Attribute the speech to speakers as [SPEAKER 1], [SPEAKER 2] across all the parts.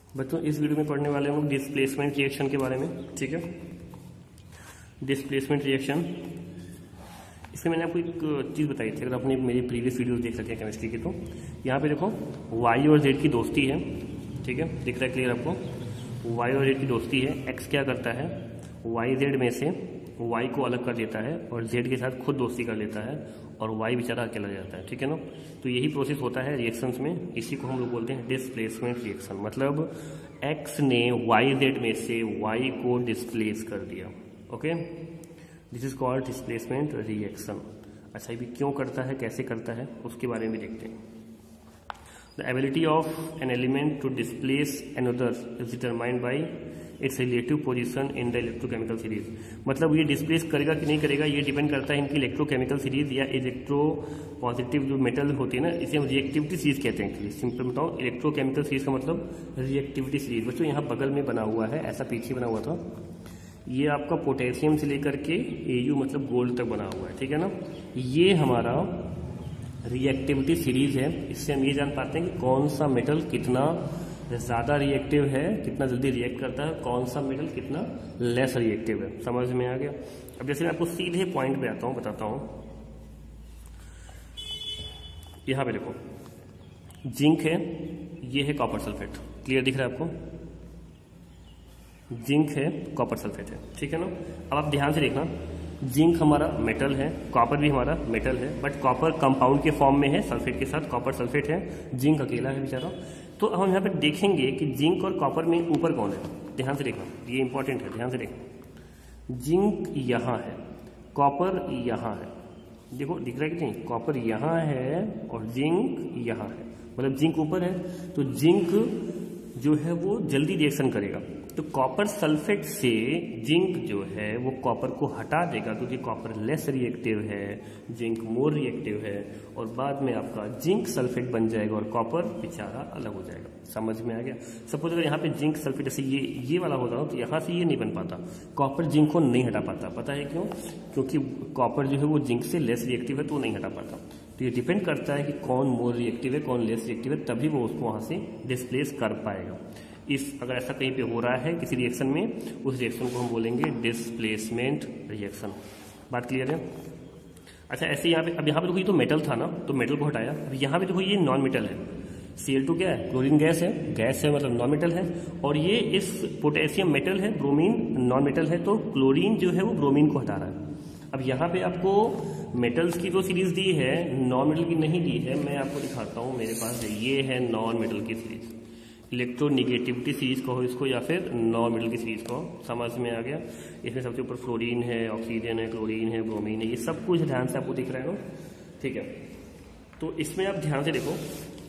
[SPEAKER 1] बच्चों इस वीडियो में पढ़ने वाले हम लोग डिस्प्लेसमेंट रिएक्शन के बारे में। ठीक है, डिस्प्लेसमेंट रिएक्शन, इसमें मैंने आपको एक चीज़ बताई थी, अगर आपने मेरी प्रीवियस वीडियो देख सके केमिस्ट्री की, तो यहाँ पे देखो वाई और जेड की दोस्ती है। ठीक है, दिख रहा है क्लियर आपको, वाई और जेड की दोस्ती है। एक्स क्या करता है, वाई जेड में से वाई को अलग कर देता है और जेड के साथ खुद दोस्ती कर लेता है और वाई बेचारा अकेला जाता है। ठीक है ना, तो यही प्रोसेस होता है रिएक्शंस में, इसी को हम लोग बोलते हैं डिस्प्लेसमेंट रिएक्शन। मतलब एक्स ने वाई जेड में से वाई को डिस्प्लेस कर दिया। Okay, this is called displacement reaction. अच्छा, ये क्यों करता है, कैसे करता है, उसके बारे में देखते हैं। The ability of an element to displace another is determined by its relative position in the electrochemical series. मतलब ये डिस्प्लेस करेगा कि नहीं करेगा, ये डिपेंड करता है इनकी इलेक्ट्रोकेमिकल सीरीज या इलेक्ट्रो पॉजिटिव जो मेटल होती है ना, इसे हम रिएक्टिविटी सीरीज कहते हैं। सिंपल बताओ, इलेक्ट्रोकेमिकल सीरीज का मतलब रिएक्टिविटी सीरीज। बच्चों यहाँ बगल में बना हुआ है, ऐसा पीछे बना हुआ था, ये आपका पोटेशियम से लेकर के Au मतलब गोल्ड तक बना हुआ है। ठीक है ना, ये हमारा रिएक्टिविटी सीरीज है। इससे हम ये जान पाते हैं कि कौन सा मेटल कितना ज़्यादा रिएक्टिव है, कितना जल्दी रिएक्ट करता है, कौन सा मेटल कितना लेस रिएक्टिव है। समझ में आ गया। अब जैसे मैं आपको सीधे पॉइंट पे आता हूँ, बताता हूँ। यहाँ पे देखो जिंक है, ये है कॉपर सल्फेट। क्लियर दिख रहा है आपको, जिंक है, कॉपर सल्फेट है। ठीक है ना, अब आप ध्यान से देखना, जिंक हमारा मेटल है, कॉपर भी हमारा मेटल है, बट कॉपर कंपाउंड के फॉर्म में है, सल्फेट के साथ कॉपर सल्फेट है, जिंक अकेला है बेचारा। तो हम यहाँ पे देखेंगे कि जिंक और कॉपर में ऊपर कौन है। ध्यान से देखना, ये इंपॉर्टेंट है, ध्यान से देखना। जिंक यहाँ है, कॉपर यहाँ है। देखो दिख रहा है कि नहीं, कॉपर यहाँ है और जिंक यहाँ है, मतलब जिंक ऊपर है, तो जिंक जो है वो जल्दी रिएक्शन करेगा। तो कॉपर सल्फेट से जिंक जो है वो कॉपर को हटा देगा, क्योंकि कॉपर लेस रिएक्टिव है, जिंक मोर रिएक्टिव है, और बाद में आपका जिंक सल्फेट बन जाएगा और कॉपर बेचारा अलग हो जाएगा। समझ में आ गया। सपोज अगर यहाँ पे जिंक सल्फेट जैसे ये वाला होता हो, तो यहाँ से ये नहीं बन पाता, कॉपर जिंक को नहीं हटा पाता। पता है क्यों? क्योंकि कॉपर जो है वो जिंक से लेस रिएक्टिव है, तो नहीं हटा पाता। तो ये डिपेंड करता है कि कौन मोर रिएक्टिव है, कौन लेस रिएक्टिव है, तभी वो उसको वहाँ से डिस्प्लेस कर पाएगा। अगर ऐसा कहीं पे हो रहा है किसी रिएक्शन में, उस रिएक्शन को हम बोलेंगे डिस्प्लेसमेंट रिएक्शन। बात क्लियर है? अच्छा, ऐसे यहाँ पे, अब यहाँ पे देखो ये तो मेटल था ना, तो मेटल को हटाया। अब यहाँ पे देखो ये नॉन मेटल है, Cl2 क्या है, क्लोरीन गैस है, गैस है मतलब नॉन मेटल है, और ये इस पोटेशियम मेटल है, ब्रोमीन नॉन मेटल है, तो क्लोरीन जो है वो ब्रोमीन को हटा रहा है। अब यहाँ पे आपको मेटल्स की जो सीरीज दी है, नॉन मेटल की नहीं दी है। मैं आपको दिखाता हूँ, मेरे पास है, ये है नॉन मेटल की सीरीज, इलेक्ट्रोनिगेटिविटी सीरीज कहो इसको, या फिर नॉन मेटल की सीरीज कहो। समझ में आ गया। इसमें सबसे ऊपर फ्लोरीन है, ऑक्सीजन है, क्लोरीन है, ब्रोमीन है, ये सब कुछ ध्यान से आपको दिख रहा है ना। ठीक है, तो इसमें आप ध्यान से देखो,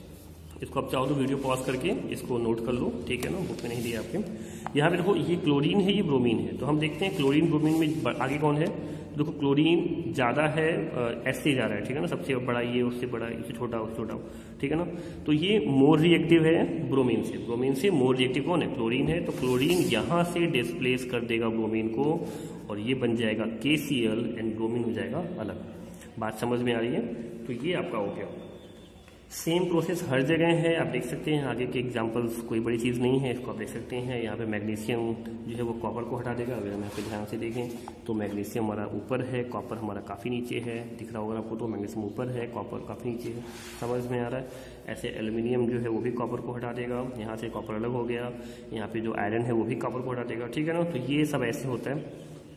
[SPEAKER 1] इसको आप चाहो तो वीडियो पॉज करके इसको नोट कर लो। ठीक है ना, बुक में नहीं दिया आपके। यहाँ पे देखो ये क्लोरीन है, ये ब्रोमीन है, तो हम देखते हैं क्लोरीन ब्रोमीन में आगे कौन है। देखो क्लोरीन ज़्यादा है, एस से जा रहा है। ठीक है ना, सबसे बड़ा ये, उससे बड़ा, इससे छोटा, उससे छोटा। ठीक है ना, तो ये मोर रिएक्टिव है ब्रोमीन से। ब्रोमीन से मोर रिएक्टिव कौन है, क्लोरीन है। तो क्लोरीन यहाँ से डिस्प्लेस कर देगा ब्रोमीन को, और ये बन जाएगा KCl एंड ब्रोमीन हो जाएगा अलग। बात समझ में आ रही है? तो ये आपका हो गया। सेम प्रोसेस हर जगह है, आप देख सकते हैं। आगे के एग्जांपल्स कोई बड़ी चीज़ नहीं है, इसको आप देख सकते हैं। यहाँ पे मैग्नीशियम जो है वो कॉपर को हटा देगा। अगर हम यहाँ पे ध्यान से देखें तो मैग्नीशियम हमारा ऊपर है, कॉपर हमारा काफ़ी नीचे है। दिख रहा होगा आपको, तो मैग्नीशियम ऊपर है, कॉपर काफ़ी नीचे है। समझ में आ रहा है? ऐसे एल्यूमिनियम जो है वो भी कॉपर को हटा देगा, यहाँ से कॉपर अलग हो गया। यहाँ पे जो आयरन है वो भी कॉपर को हटा देगा। ठीक है ना, तो ये सब ऐसे होता है।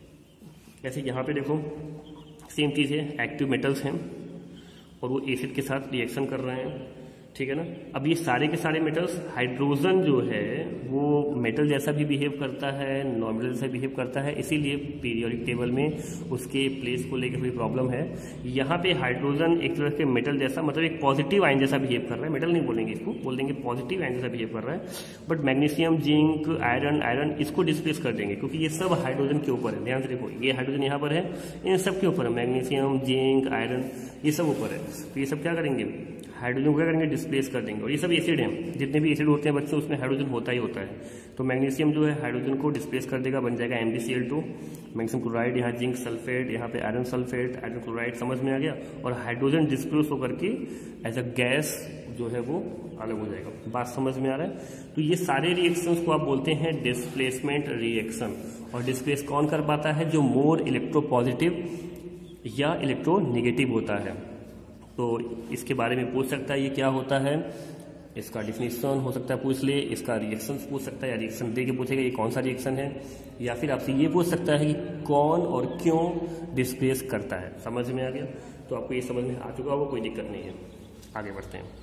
[SPEAKER 1] ऐसे यहाँ पे देखो सेम चीज़ है, एक्टिव मेटल्स हैं और वो एसिड के साथ रिएक्शन कर रहे हैं। ठीक है ना, अब ये सारे के सारे मेटल्स, हाइड्रोजन जो है वो मेटल जैसा भी बिहेव करता है, नॉन मेटल जैसा बिहेव करता है, इसीलिए पीरियोडिक टेबल में उसके प्लेस को लेकर थोड़ी प्रॉब्लम है। यहाँ पे हाइड्रोजन एक तरह के मेटल जैसा, मतलब एक पॉजिटिव आयन जैसा बिहेव कर रहा है। मेटल नहीं बोलेंगे इसको, बोल देंगे पॉजिटिव आयन जैसा बिहेव कर रहा है। बट मैग्नीशियम, जिंक, आयरन इसको डिस्प्लेस कर देंगे, क्योंकि ये सब हाइड्रोजन के ऊपर है। ध्यान से देखो, ये हाइड्रोजन यहाँ पर है, इन सब के ऊपर है, मैग्नीशियम, जिंक, आयरन, ये सब ऊपर है। तो ये सब क्या करेंगे, हाइड्रोजन को क्या करेंगे, डिस्प्लेस कर देंगे। और ये सब एसिड हैं, जितने भी एसिड होते हैं बच्चों उसमें हाइड्रोजन होता ही होता है। तो मैग्नीशियम जो है हाइड्रोजन को डिस्प्लेस कर देगा, बन जाएगा MgCl2, मैग्नीशियम क्लोराइड, यहाँ जिंक सल्फेट, यहाँ पे आयरन सल्फेट, आयरन क्लोराइड, समझ में आ गया। और हाइड्रोजन डिस्प्लेस होकर के एज अ गैस जो है वो अलग हो जाएगा। बात समझ में आ रहा है। तो ये सारे रिएक्शंस को आप बोलते हैं डिस्प्लेसमेंट रिएक्शन। और डिस्प्लेस कौन कर पाता है, जो मोर इलेक्ट्रोपॉजिटिव या इलेक्ट्रोनेगेटिव होता है। तो इसके बारे में पूछ सकता है ये क्या होता है, इसका डिफिनेशन हो सकता है पूछ ले, इसका रिएक्शन पूछ सकता है, या रिएक्शन दे के पूछेगा ये कौन सा रिएक्शन है, या फिर आपसे ये पूछ सकता है कि कौन और क्यों डिस्प्लेस करता है। समझ में आ गया। तो आपको ये समझ में आ चुका होगा, कोई दिक्कत नहीं है। आगे बढ़ते हैं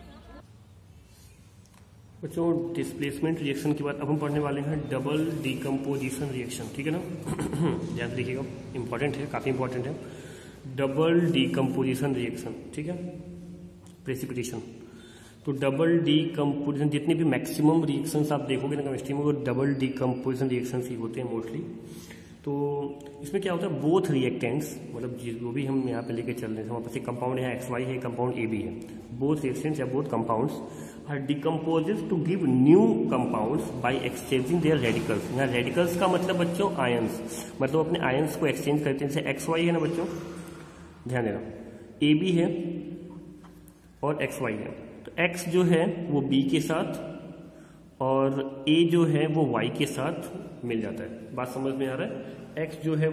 [SPEAKER 1] बच्चों। डिस्प्लेसमेंट रिएक्शन के बाद अब हम पढ़ने वाले हैं डबल डिकम्पोजिशन रिएक्शन, ठीक है ना। ध्यान से देखिएगा, इंपॉर्टेंट है, काफ़ी इंपॉर्टेंट है। डबल डिकम्पोजिशन रिएक्शन, ठीक है, प्रेसिपिटेशन। तो डबल डिकम्पोजिशन, जितने भी मैक्सिमम रिएक्शंस आप देखोगे ना केमिस्ट्री में, वो डबल डिकम्पोजिशन रिएक्शंस ही होते हैं मोस्टली। तो इसमें क्या होता है, बोथ रिएक्टेंट्स, मतलब जो भी हम यहाँ पे लेके चल रहे हैं, हमारे पास एक कंपाउंड है XY है, कंपाउंड AB है, बोथ रिएक्टेंट्स या both compounds are decomposed to give new compounds by exchanging their radicals. यहाँ रेडिकल्स का मतलब बच्चों आयंस, मतलब अपने आयंस को एक्सचेंज करते हैं। जैसे XY है ना बच्चों, ध्यान देना, AB है और XY है। तो X जो है वो B के साथ और A जो है वो Y के साथ मिल जाता है। बात समझ में आ रहा है। X जो है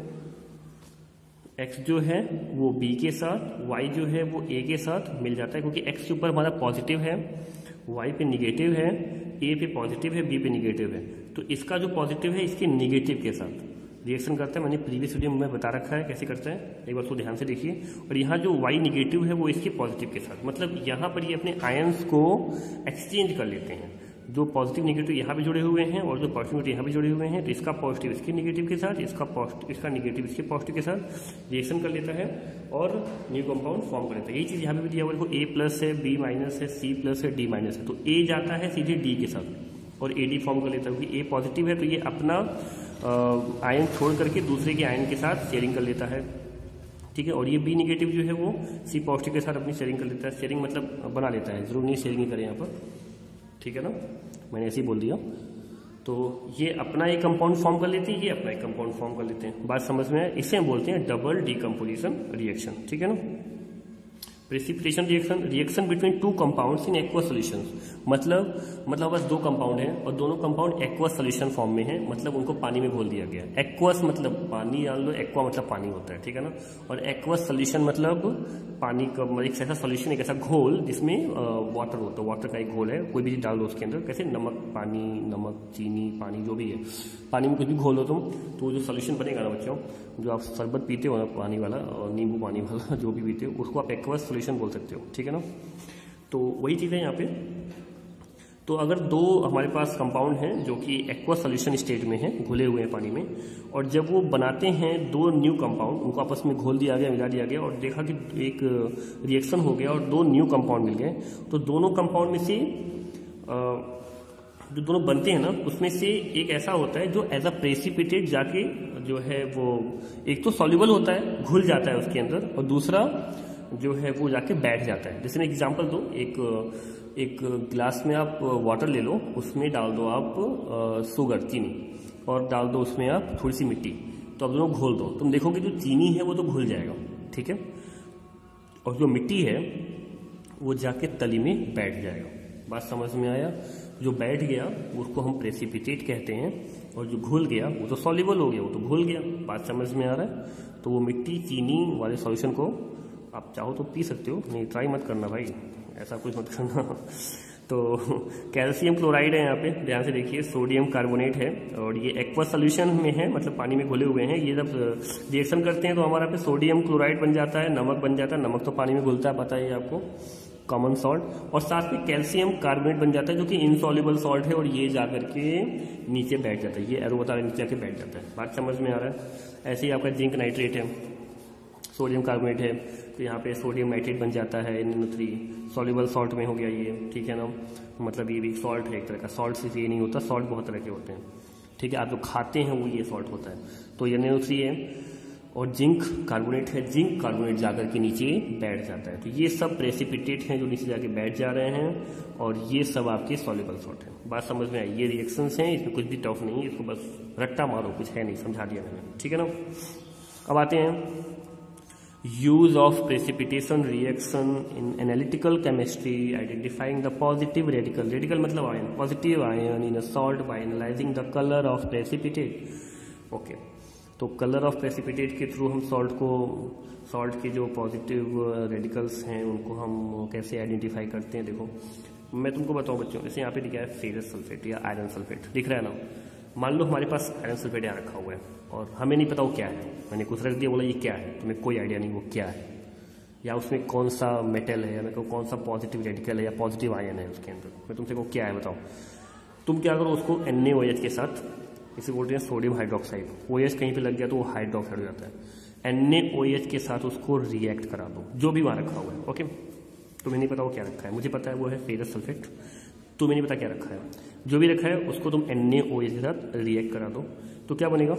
[SPEAKER 1] वो B के साथ, Y जो है वो A के साथ मिल जाता है, क्योंकि X के ऊपर हमारा पॉजिटिव है, Y पे निगेटिव है, A पे पॉजिटिव है, B पे निगेटिव है। तो इसका जो पॉजिटिव है इसके निगेटिव के साथ रिएक्शन करता है। मैंने प्रीवियस वीडियो में बता रखा है कैसे करता है, एक बार उसको ध्यान से देखिए। और यहाँ जो Y निगेटिव है वो इसके पॉजिटिव के साथ, मतलब यहाँ पर ये अपने आयंस को एक्सचेंज कर लेते हैं। जो पॉजिटिव निगेटिव यहाँ पे जुड़े हुए हैं और जो पॉजिटिव निगेटिव यहाँ पे जुड़े हुए हैं, तो इसका पॉजिटिव इसके निगेटिव के साथ, इसका निगेटिव इसके पॉजिटिव के साथ रिएक्शन कर लेता है और न्यू कंपाउंड फॉर्म कर लेता है। यही चीज़ यहाँ पे भी दिया हुआ है, A+ है, B- है, C+ है, D- है। तो A जाता है सीधे D के साथ और AD फॉर्म कर लेता है, क्योंकि A पॉजिटिव है तो ये अपना आयन छोड़ करके दूसरे के आयन के साथ शेयरिंग कर लेता है, ठीक है। और ये B निगेटिव जो है वो C पॉजिटिव के साथ अपनी शेयरिंग कर लेता है। शेयरिंग मतलब बना लेता है, जरूर नहीं शेयरिंग करें यहाँ पर, ठीक है ना, मैंने ऐसे ही बोल दिया। तो ये अपना एक कंपाउंड फॉर्म कर लेते हैं, ये अपना एक कंपाउंड फॉर्म कर लेते हैं। बात समझ में आए। इसे हम बोलते हैं डबल डिकम्पोजिशन रिएक्शन, ठीक है ना। Precipitation reaction between two compounds in aqueous solutions, मतलब बस दो कंपाउंड हैं और दोनों कंपाउंड एक्वस सॉल्यूशन फॉर्म में है, मतलब उनको पानी में घोल दिया गया। एक्वस मतलब पानी डाल लो, एक्वा मतलब पानी होता है, ठीक है ना। और एक्वस सॉल्यूशन मतलब पानी का एक ऐसा सॉल्यूशन, एक ऐसा घोल जिसमें वाटर होता है, वाटर का एक घोल है, कोई भी चीज डाल दो उसके अंदर, कैसे नमक, पानी, नमक, चीनी, पानी, जो भी है, पानी में कुछ भी घोल दो तुम, तो जो सॉल्यूशन बनेगा ना बच्चों, जो आप शरबत पीते हो ना पानी वाला और नींबू पानी वाला जो भी पीते हो, उसको आप एक्वस सॉल्यूशन बोल सकते हो, ठीक है ना। तो वही चीज़ है यहाँ पे। तो अगर दो हमारे पास कंपाउंड हैं जो कि एक्वा सॉल्यूशन स्टेट में हैं, घुले हुए हैं पानी में, और जब वो बनाते हैं दो न्यू कंपाउंड, उनको आपस में घोल दिया गया, मिला दिया गया और देखा कि एक रिएक्शन हो गया और दो न्यू कंपाउंड मिल गए, तो दोनों कंपाउंड में से जो दोनों बनते हैं ना, उसमें से एक ऐसा होता है जो एज अ प्रेसिपिटेट जाके जो है वो एक तो सॉल्युबल होता है, घुल जाता है उसके अंदर, और दूसरा जो है वो जाके बैठ जाता है। जैसे मैं एग्जांपल दूं, एक गिलास में आप वाटर ले लो, उसमें डाल दो आप शुगर, चीनी, और डाल दो उसमें आप थोड़ी सी मिट्टी, तो आप दोनों घोल दो, तुम देखोगे जो चीनी है वो तो घुल जाएगा, ठीक है, और जो मिट्टी है वो जाके तली में बैठ जाएगा। बात समझ में आया। जो बैठ गया उसको हम प्रेसिपिटेट कहते हैं, और जो घुल गया वो तो सॉल्युबल हो गया, वो तो घुल गया। बात समझ में आ रहा है। तो वो मिट्टी चीनी वाले सॉल्यूशन को आप चाहो तो पी सकते हो, नहीं ट्राई मत करना भाई, ऐसा कुछ मत करना। तो कैल्शियम क्लोराइड है यहाँ पे, ध्यान से देखिए, सोडियम कार्बोनेट है, और ये एक्वा सोल्यूशन में है, मतलब पानी में घुले हुए हैं। ये जब रिएक्शन करते हैं तो हमारा पे सोडियम क्लोराइड बन जाता है, नमक बन जाता है, नमक तो पानी में घुलता है, पता है आपको, कॉमन सॉल्ट, और साथ में कैल्शियम कार्बोनेट बन जाता है जो कि इनसॉल्युबल सॉल्ट है, और ये जाकर के नीचे बैठ जाता है, ये एरो बता रहे नीचे जाके बैठ जाता है। बात समझ में आ रहा है। ऐसे ही आपका जिंक नाइट्रेट है, सोडियम कार्बोनेट है, तो यहाँ पे सोडियम नाइट्रेट बन जाता है, NO3 सॉल्युबल सॉल्ट में हो गया ये, ठीक है ना। मतलब ये भी सॉल्ट है एक तरह का, सॉल्ट सिर्फ ये नहीं होता, सॉल्ट बहुत तरह के होते हैं, ठीक है। आप जो खाते हैं वो ये सॉल्ट होता है, तो ये NO3 है। और जिंक कार्बोनेट है, जिंक कार्बोनेट जाकर के नीचे बैठ जाता है। तो ये सब प्रेसिपिटेट हैं जो नीचे जाके बैठ जा रहे हैं, और ये सब आपके सॉल्युबल सॉल्ट हैं। बात समझ में आई? ये रिएक्शंस हैं, इसमें कुछ भी टफ नहीं है, इसको बस रट्टा मारो, कुछ है नहीं, समझा दिया मैंने, ठीक है ना। अब आते हैं use of precipitation reaction in analytical chemistry, identifying the positive radical, radical मतलब ion, positive ion in a salt by analysing the colour of precipitate. Okay, तो कलर ऑफ प्रेसिपिटेट के थ्रू हम सॉल्ट के जो पॉजिटिव रेडिकल्स हैं उनको हम कैसे आइडेंटिफाई करते हैं। देखो मैं तुमको बताऊं बच्चों, जैसे यहाँ पे दिखा है फेरस सल्फेट या आयरन सल्फेट, दिख रहा है ना। मान लो हमारे पास आयरन सल्फेट यहाँ रखा हुआ है और हमें नहीं पता वो क्या है, मैंने कुछ रख दिया, बोला ये क्या है, तुम्हें कोई आइडिया नहीं वो क्या है, या उसमें कौन सा मेटल है, या मेरे को कौन सा पॉजिटिव रेडिकल है या पॉजिटिव आयन है उसके अंदर, मैं तुमसे को क्या है बताओ। तुम क्या करो, उसको NaOH के साथ, इसे बोलते हैं सोडियम हाइड्रोक्साइड, OH कहीं पे लग गया तो वो हाइड्रोक्साइड हो जाता है, NaOH के साथ उसको रिएक्ट करा दो, जो भी वहाँ रखा हुआ है। ओके, तुम्हें नहीं पता वो क्या रखा है, मुझे पता है वो है फेरस सल्फेट, तुम्हें नहीं पता क्या रखा है, जो भी रखा है उसको तुम NaOH के साथ रिएक्ट करा दो, तो क्या बनेगा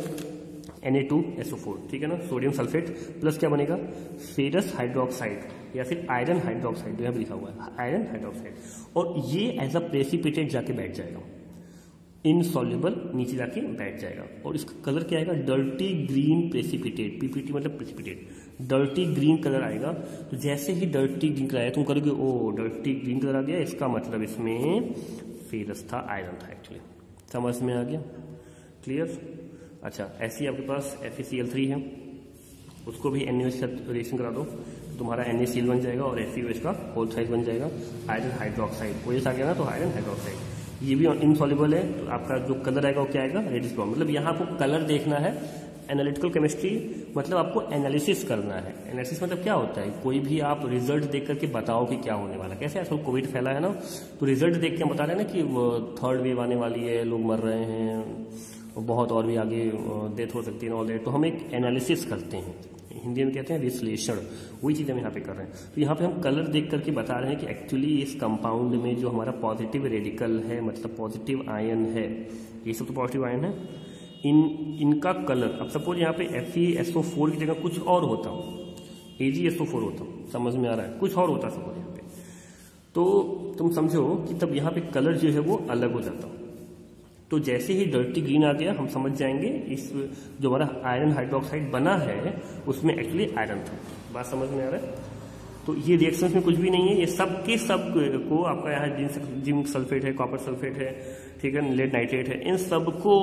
[SPEAKER 1] Na2SO4, ठीक है ना, सोडियम सल्फेट प्लस क्या बनेगा फेरस हाइड्रोक्साइड या फिर आयरन हाइड्रोक्साइड, जो यहाँ पे लिखा हुआ है आयरन हाइड्रोक्साइड, और ये एज अ प्रेसिपिटेट जाके बैठ जाएगा, इनसॉल्युबल नीचे जाके बैठ जाएगा, और इसका कलर क्या आएगा, डर्टी ग्रीन प्रेसिपिटेट, PPT मतलब प्रेसिपिटेट, डर्टी ग्रीन कलर आएगा। तो जैसे ही डर्टी ग्रीन कलर आया तुम करोगे ओ डर्टी ग्रीन कलर आ गया, इसका मतलब इसमें फेरस था, आयरन था एक्चुअली, समझ में आ गया, क्लियर। अच्छा, ऐसे ही आपके पास FeCl3 है, उसको भी NaOH के साथ रिएक्शन करा दो, तुम्हारा NaCl बन जाएगा और FeOH का होल साइज बन जाएगा आयरन हाइड्रोक्साइड, OH आ गया ना तो आयरन हाइड्रोक्साइड, ये भी इनसॉल्युबल है, तो आपका जो कलर आएगा वो क्या आएगा, रेडिश ब्राउन। मतलब यहाँ आपको कलर देखना है, एनालिटिकल केमिस्ट्री मतलब आपको एनालिसिस करना है। एनालिसिस मतलब क्या होता है, कोई भी आप रिजल्ट देख करके बताओ कि क्या होने वाला है। कैसे आजकल कोविड फैला है ना, तो रिजल्ट देख के हम बता रहे हैं ना कि थर्ड वेव आने वाली है, लोग मर रहे हैं, बहुत और भी आगे डेथ हो सकती है ऑल दैट, तो हम एक एनालिसिस करते हैं, हिंदी में कहते हैं विश्लेषण, वही चीज़ हम यहाँ पे कर रहे हैं। तो यहाँ पे हम कलर देख करके बता रहे हैं कि एक्चुअली इस कंपाउंड में जो हमारा पॉजिटिव रेडिकल है, मतलब पॉजिटिव आयन है, ये सब तो पॉजिटिव आयन है, इनका कलर, अब सपोज यहाँ पे FeSO4 की जगह कुछ और होता, AgSO4 होता, समझ में आ रहा है, कुछ और होता सपोज यहाँ पे, तो तुम समझो कि तब यहाँ पे कलर जो है वो अलग हो जाता। तो जैसे ही डर्टी ग्रीन आ गया हम समझ जाएंगे इस जो हमारा आयरन हाइड्रोक्साइड बना है उसमें एक्चुअली आयरन था। बात समझ में आ रहा है। तो ये रिएक्शंस में कुछ भी नहीं है, ये सब के सब को आपका यहाँ जिंक सल्फेट है, कॉपर सल्फेट है, ठीक है, लेड नाइट्रेट है, इन सबको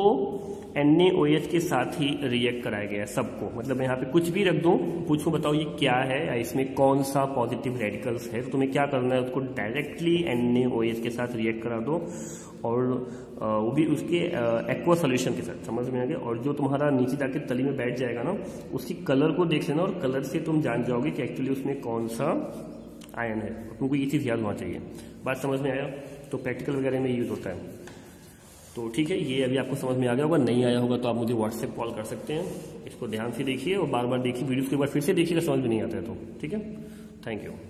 [SPEAKER 1] NaOH के साथ ही रिएक्ट कराया गया है सबको। मतलब यहाँ पे कुछ भी रख दूं, पूछूं बताओ ये क्या है या इसमें कौन सा पॉजिटिव रेडिकल्स है, तो तुम्हें क्या करना है, उसको डायरेक्टली NaOH के साथ रिएक्ट करा दो और वो भी उसके एक्वा सोल्यूशन के साथ, समझ में आ गया। और जो तुम्हारा नीचे जाके तली में बैठ जाएगा ना, उसकी कलर को देख लेना और कलर से तुम जान जाओगे कि एक्चुअली उसमें कौन सा आयन है। तुमको ये चीज़ याद होना चाहिए। बात समझ में आया? तो प्रैक्टिकल वगैरह में यूज होता है। तो ठीक है, ये अभी आपको समझ में आ गया होगा। नहीं आया होगा तो आप मुझे व्हाट्सएप कॉल कर सकते हैं। इसको ध्यान से देखिए और बार बार देखिए, वीडियोस के बाद फिर से देखिएगा, समझ में नहीं आता है तो। ठीक है, थैंक यू।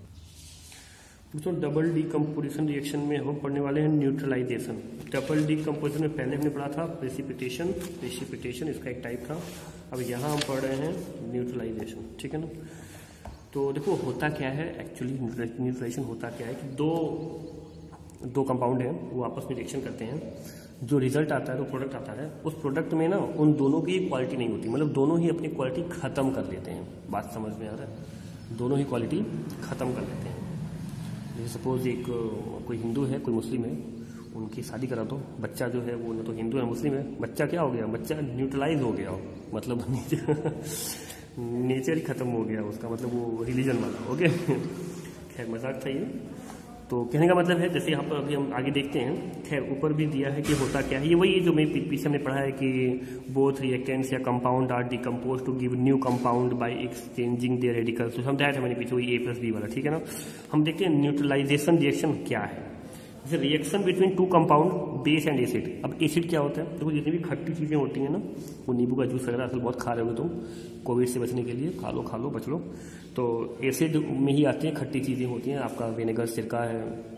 [SPEAKER 1] तो डबल डीकम्पोजिशन रिएक्शन में हम पढ़ने वाले हैं न्यूट्रलाइजेशन। डबल डीकम्पोजिशन में पहले हमने पढ़ा था प्रेसिपिटेशन, इसका एक टाइप था। अब यहाँ हम पढ़ रहे हैं न्यूट्रलाइजेशन, ठीक है ना। तो देखो होता क्या है एक्चुअली, न्यूट्रलाइजेशन होता क्या है कि दो कंपाउंड हैं, वो आपस में रिएक्शन करते हैं। जो रिजल्ट आता है, जो प्रोडक्ट आता है, उस प्रोडक्ट में ना उन दोनों की क्वालिटी नहीं होती, मतलब दोनों ही अपनी क्वालिटी खत्म कर लेते हैं। बात समझ में आ रहा है? दोनों ही क्वालिटी खत्म कर लेते हैं। जैसे सपोज एक कोई हिंदू है, कोई मुस्लिम है, उनकी शादी करा दो, बच्चा जो है वो न तो हिंदू है मुस्लिम है, बच्चा क्या हो गया, बच्चा न्यूट्रलाइज हो गया, मतलब नेचर ही खत्म हो गया उसका, मतलब वो रिलीजन वाला। ओके, खैर मजाक था ये। तो कहने का मतलब है, जैसे यहाँ पर अभी हम आगे देखते हैं, खैर ऊपर भी दिया है कि होता क्या है। ये वही जो मैं पीछे हमने पढ़ा है कि बोथ रिएक्टेंट्स या compound are decompose to give new compound by exchanging their radicals. तो समझाया था मैंने पीछे, वही A+B वाला, ठीक है ना। हम देखते हैं न्यूट्रलाइजेशन रिएक्शन क्या है। जैसे reaction between two compound base and acid. अब एसिड क्या होता है, देखो जितनी भी खट्टी चीज़ें होती हैं ना, वो नींबू का जूस वगैरह आजकल बहुत खा रहे हो तुम, कोविड से बचने के लिए खा लो बच लो। तो एसिड में ही आती हैं खट्टी चीज़ें होती हैं, आपका विनेगर, सिरका है,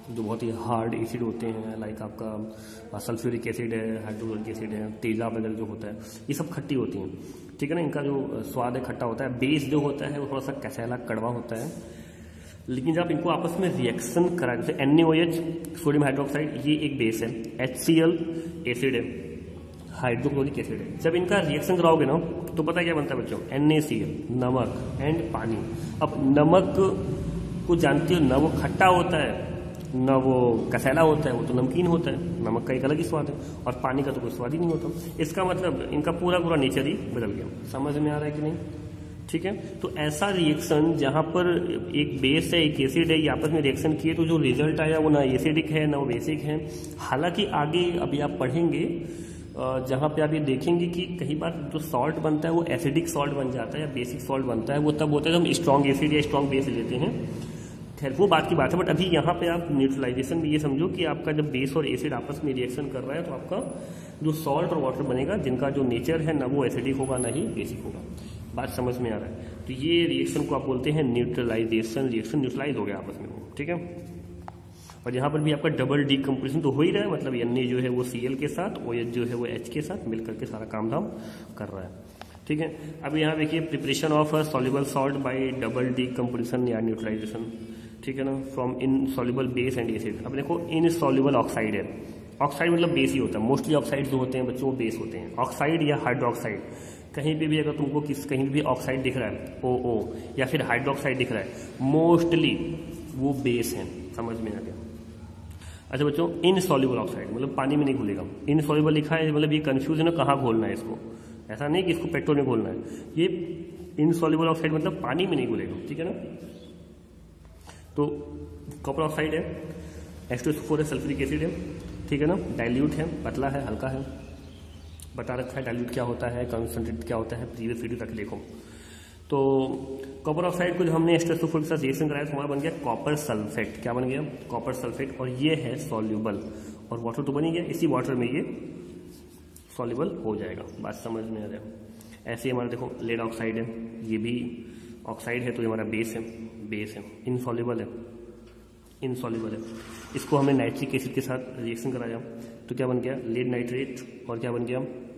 [SPEAKER 1] जो बहुत ही हार्ड एसिड होते हैं, लाइक आपका सल्फ्यूरिक एसिड है, हाइड्रोक्लोरिक एसिड है, तेजाब वगैरह जो होता है, ये सब खट्टी होती हैं, ठीक है ना। इनका जो स्वाद है खट्टा होता है। बेस जो होता है वो थोड़ा सा कसैला कड़वा होता है। लेकिन जब इनको आपस में रिएक्शन करा, जैसे NaOH सोडियम हाइड्रोक्साइड, ये एक बेस है, HCl एसिड है, हाइड्रोक्लोरिक एसिड है। जब इनका रिएक्शन कराओगे ना तो पता क्या बनता है बच्चों, NaCl, नमक एंड पानी। अब नमक को जानते हो ना, वो खट्टा होता है ना वो कसैला होता है, वो तो नमकीन होता है। नमक का एक अलग ही स्वाद है और पानी का तो कोई स्वाद ही नहीं होता। इसका मतलब इनका पूरा पूरा नेचर ही बदल गया। समझ में आ रहा है कि नहीं? ठीक है। तो ऐसा रिएक्शन जहां पर एक बेस है एक एसिड है, ये आपस में रिएक्शन किए तो जो रिजल्ट आया वो ना एसिडिक है ना वो बेसिक है। हालांकि आगे अभी आप पढ़ेंगे जहां पे आप ये देखेंगे कि कई बार जो सॉल्ट बनता है वो एसिडिक सॉल्ट बन जाता है या बेसिक सॉल्ट बनता है। वो तब होता है जब हम स्ट्रॉन्ग एसिड या स्ट्रॉन्ग बेस लेते हैं। खैर वो बात की बात है, बट अभी यहाँ पे आप न्यूट्रलाइजेशन में ये समझो कि आपका जब बेस और एसिड आपस में रिएक्शन कर रहा है तो आपका जो सॉल्ट और वाटर बनेगा, जिनका जो नेचर है ना वो एसिडिक होगा ना ही बेसिक होगा। बात समझ में आ रहा है? तो ये रिएक्शन को आप बोलते हैं न्यूट्रलाइजेशन। रिएक्शन न्यूट्रलाइज हो गया आपस में वो, ठीक है। और यहाँ पर भी आपका डबल डीकम्पोजिशन तो हो ही रहा है, मतलब Na जो है वो Cl के साथ, OH जो है वो H के साथ मिल करके सारा काम धाम कर रहा है, ठीक है। अब यहाँ देखिए preparation of soluble salt by double decomposition या न्यूट्रलाइजेशन, ठीक है ना, from insoluble base and acid. अब देखो इनसॉल्युबल ऑक्साइड है, ऑक्साइड मतलब बेस ही होता है। मोस्टली ऑक्साइड जो होते हैं बच्चों वो बेस होते हैं। ऑक्साइड या हाइड्रोक्साइड, कहीं पे भी अगर तुमको कहीं भी ऑक्साइड दिख रहा है OO या फिर हाइड्रोक्साइड दिख रहा है, मोस्टली वो बेस है। समझ में आ गया? अच्छा बच्चों, इनसॉल्युबल ऑक्साइड मतलब पानी में नहीं घुलेगा। इनसॉल्युबल लिखा है मतलब ये कंफ्यूज है ना, कहाँ घोलना है इसको। ऐसा नहीं कि इसको पेट्रोल में घोलना है, ये इनसॉल्युबल ऑक्साइड मतलब पानी में नहीं घुलेगा, ठीक है ना। तो कॉपर ऑक्साइड है, H2SO4 है, सल्फ्यूरिक एसिड है, ठीक है ना। डाइल्यूट है, पतला है, हल्का है, बता रखा है डाइल्यूट क्या होता है, कंसंट्रेट क्या होता है, प्रीवियस वीडियो तक देखो। तो कॉपर ऑक्साइड को जो हमने H2SO4 के साथ रिएक्शन कराया तो हमारा बन गया कॉपर सल्फेट। क्या बन गया? Copper sulphate. और ये है सॉल्युबल, और वाटर तो बन ही गया, इसी वाटर में ये सॉल्युबल हो जाएगा। बात समझ में आ रहा है? ऐसे ही हमारा देखो लेड ऑक्साइड है, ये भी ऑक्साइड है तो ये हमारा बेस है, बेस है, इनसॉल्युबल है, इनसॉल्युबल है। इसको हमने नाइट्रिक एसिड के साथ रिएक्शन कराया तो क्या बन गया? Lead nitrate. और क्या बन गया?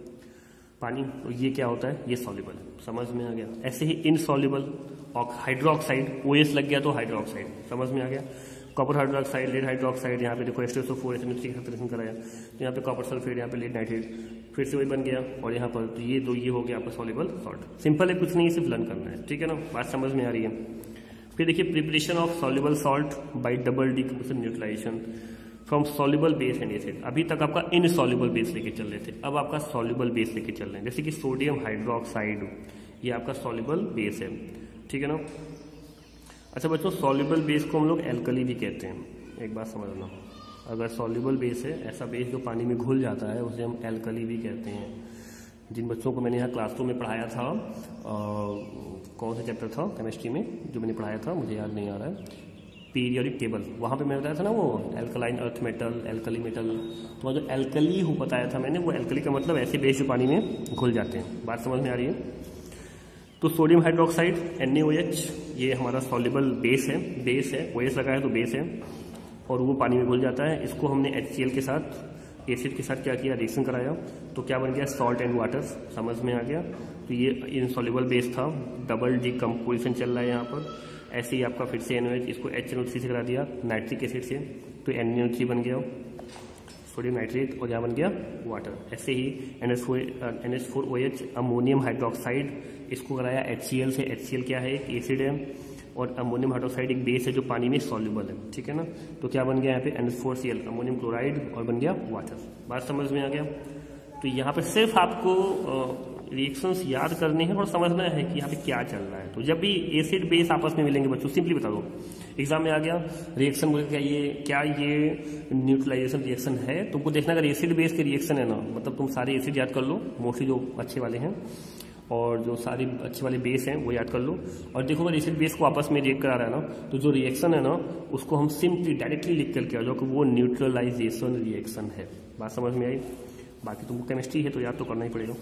[SPEAKER 1] पानी। तो ये क्या होता है? ये सॉल्युबल है। समझ में आ गया? ऐसे ही इनसॉल्युबल हाइड्रोक्साइड, OS लग गया तो हाइड्रोक्साइड। समझ में आ गया? कॉपर हाइड्रोक्साइड, लेड हाइड्रोक्साइड, यहाँ पे देखो H2SO4 के साथ रिएक्शन कराया तो यहाँ पे कॉपर सल्फेट, यहाँ पे लेड नाइट्रेट, फिर से वही बन गया। और यहाँ पर तो ये हो गया आपका सॉल्युबल सॉल्ट। सिंपल है, कुछ नहीं, सिर्फ लर्न करना है, ठीक है ना। बात समझ में आ रही है? फिर देखिए preparation of soluble salt by double decomposition neutralisation from soluble base and acid. अभी तक आपका इनसॉल्युबल बेस लेके चल रहे थे, अब आपका सॉल्युबल बेस लेके चल रहे हैं। जैसे कि सोडियम हाइड्रोक्साइड, ये आपका सॉल्युबल बेस है, ठीक है ना। अच्छा बच्चों, सॉल्युबल बेस को हम लोग एल्कली भी कहते हैं। एक बात समझना, अगर सॉल्युबल बेस है, ऐसा बेस जो पानी में घुल जाता है, उसे हम एल्कली भी कहते हैं। जिन बच्चों को मैंने यहाँ क्लासरूम में पढ़ाया था, कौन सा चैप्टर था केमिस्ट्री में जो मैंने पढ़ाया था, मुझे याद नहीं आ रहा है, पीरियोडिक टेबल, वहाँ पे मैंने बताया था ना वो alkaline earth metal, alkali metal. तो जो एल्कली हो बताया था मैंने, वो एल्कली का मतलब ऐसे बेस जो पानी में घुल जाते हैं। बात समझ में आ रही है? तो सोडियम हाइड्रोक्साइड NaOH, ये हमारा सॉल्युबल बेस है, OS लगा है तो बेस है, और वो पानी में घुल जाता है। इसको हमने HCl के साथ, एसिड के साथ क्या किया? रिएक्शन कराया तो क्या बन गया? Salt and water. समझ में आ गया? तो ये इनसॉल्युबल बेस था, डबल डीकम्पोजिशन चल रहा है यहाँ पर। ऐसे ही आपका फिर से NaOH, इसको HNO3 से करा दिया नाइट्रिक एसिड से, तो NaO3 बन गया, सोडियम नाइट्रेट, और यहाँ बन गया वाटर। ऐसे ही NH4OH अमोनियम हाइड्रोक्साइड, इसको कराया HCl से। HCl क्या है? एक एसिड है, और अमोनियम हाइड्रोक्साइड एक बेस है जो पानी में सॉल्युबल है, ठीक है ना। तो क्या बन गया यहाँ पे? NH4Cl, अमोनियम क्लोराइड, और बन गया वाटर। बात समझ में आ गया? तो यहाँ पे सिर्फ आपको रिएक्शंस याद करने हैं और समझना है कि यहाँ पे क्या चल रहा है। तो जब भी एसिड बेस आपस में मिलेंगे बच्चों, सिंपली बता दो, एग्जाम में आ गया रिएक्शन बोल क्या ये न्यूट्रलाइजेशन रिएक्शन है। तुमको देखना अगर एसिड बेस के रिएक्शन है ना, मतलब तुम सारे एसिड याद कर लो, मोस्टली जो अच्छे वाले हैं, और जो सारे अच्छे वाले बेस हैं वो याद कर लो। और देखो अगर एसिड बेस को आपस में रिएक्ट करा रहा है ना, तो जो रिएक्शन है ना उसको हम सिंपली डायरेक्टली लिख करके आ जाओ कि वो न्यूट्रलाइजेशन रिएक्शन है। बात समझ में आई? बाकी तुमको केमिस्ट्री है तो याद तो करना ही पड़ेगा।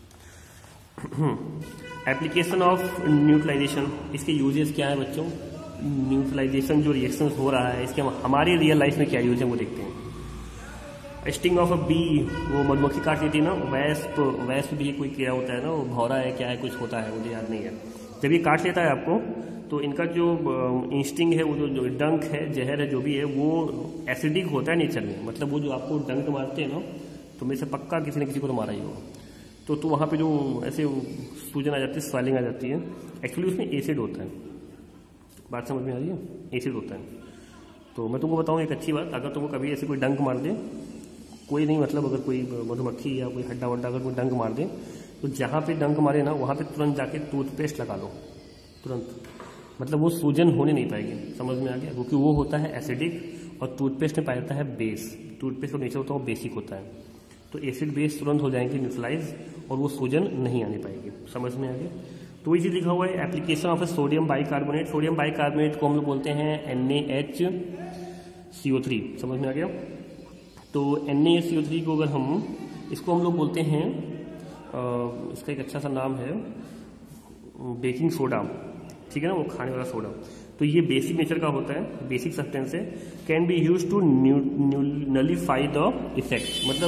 [SPEAKER 1] एप्लीकेशन ऑफ न्यूट्रलाइजेशन, इसके यूजेस क्या है बच्चों? न्यूट्रलाइजेशन जो रिएक्शन हो रहा है इसके हमारी रियल लाइफ में क्या यूज है वो देखते हैं। स्टिंग ऑफ अ बी, वो मधुमक्खी काट लेती है ना, वैस्प भी कोई क्या होता है ना, वो भौरा है क्या है कुछ होता है मुझे याद नहीं है। जब ये काट लेता है आपको तो इनका जो इंस्टिंग है, वो जो डंक है, जहर है जो भी है, वो एसिडिक होता है नेचर में। मतलब वो जो आपको डंक मारते हैं ना, तो मेरे से पक्का किसी न किसी को तो मारा ही होगा। तो वहाँ पे जो ऐसे सूजन आ जाती है, स्वेलिंग आ जाती है, एक्चुअली उसमें एसिड होता है। बात समझ में आ रही है? एसिड होता है। तो मैं तुमको बताऊँ एक अच्छी बात, अगर तुमको कभी ऐसे कोई डंक मार दे, कोई नहीं मतलब अगर कोई मधुमक्खी या कोई हड्डा वड्डा अगर कोई डंक मार दे, तो जहाँ पे डंक मारे ना वहाँ पे तुरंत जाके टूथपेस्ट लगा लो, तुरंत। मतलब वो सूजन होने नहीं पाएगी। समझ में आ गया? क्योंकि वो होता है एसिडिक और टूथपेस्ट में पाया जाता है बेस। टूथपेस्ट का नेचर होता है वो बेसिक होता है, तो एसिड बेस तुरंत हो जाएंगे न्यूट्रलाइज और वो सूजन नहीं आने पाएगी। समझ में आ गया? तो ये लिखा हुआ है application of sodium bicarbonate. Sodium bicarbonate को हम लोग बोलते हैं NaHCO3। समझ में आ गया? तो NaHCO3 को अगर इसको हम लोग बोलते हैं, इसका एक अच्छा सा नाम है बेकिंग सोडा, ठीक है ना, वो खाने वाला सोडा। तो ये बेसिक नेचर का होता है, बेसिक सब्सटेंस है। Can be use to nullify the effect, मतलब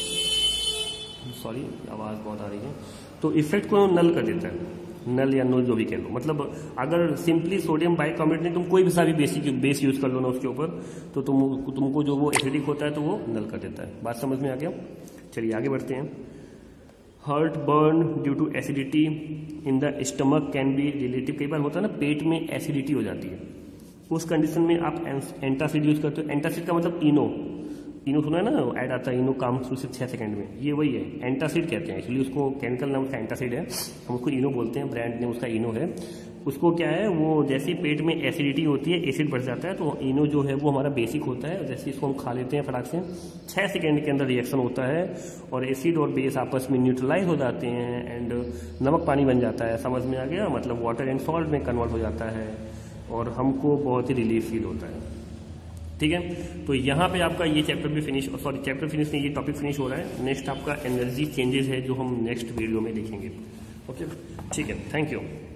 [SPEAKER 1] सॉरी आवाज़ बहुत आ रही है, तो इफेक्ट को नल कर देता है, नल या नो जो भी कह लो। मतलब अगर सिंपली सोडियम बाइकार्बोनेट नहीं, तुम कोई भी सा भी बेस यूज कर लो ना उसके ऊपर, तो तुमको जो वो एसिडिक होता है तो वो नल कर देता है। बात समझ में आ गया? चलिए आगे बढ़ते हैं। Heartburn due to acidity in the stomach can be relative. कई बार होता है ना पेट में एसिडिटी हो जाती है, उस कंडीशन में आप एंटासिड यूज करते हो। एंटासिड का मतलब इनो सुना है ना, ऐड आता है इनो काम शुरू से 6 सेकंड में, ये वही है, एंटासिड कहते हैं। एक्चुअली उसको केमिकल नाम उसका एंटासिड है, हम उसको इनो बोलते हैं, ब्रांड नेम उसका इनो है। उसको क्या है, वो जैसे ही पेट में एसिडिटी होती है, एसिड बढ़ जाता है, तो इनो जो है वो हमारा बेसिक होता है। जैसे इसको हम खा लेते हैं फटाक से, 6 सेकंड के अंदर रिएक्शन होता है और एसिड और बेस आपस में न्यूट्रलाइज हो जाते हैं एंड नमक पानी बन जाता है। समझ में आ गया? मतलब वाटर एंड सॉल्ट में कन्वर्ट हो जाता है और हमको बहुत ही रिलीफ फील होता है। ठीक है, तो यहाँ पे आपका ये चैप्टर भी फिनिश, सॉरी चैप्टर फिनिश नहीं, ये टॉपिक फिनिश हो रहा है। नेक्स्ट आपका एनर्जी चेंजेस है जो हम नेक्स्ट वीडियो में देखेंगे। ओके, ठीक है, थैंक यू।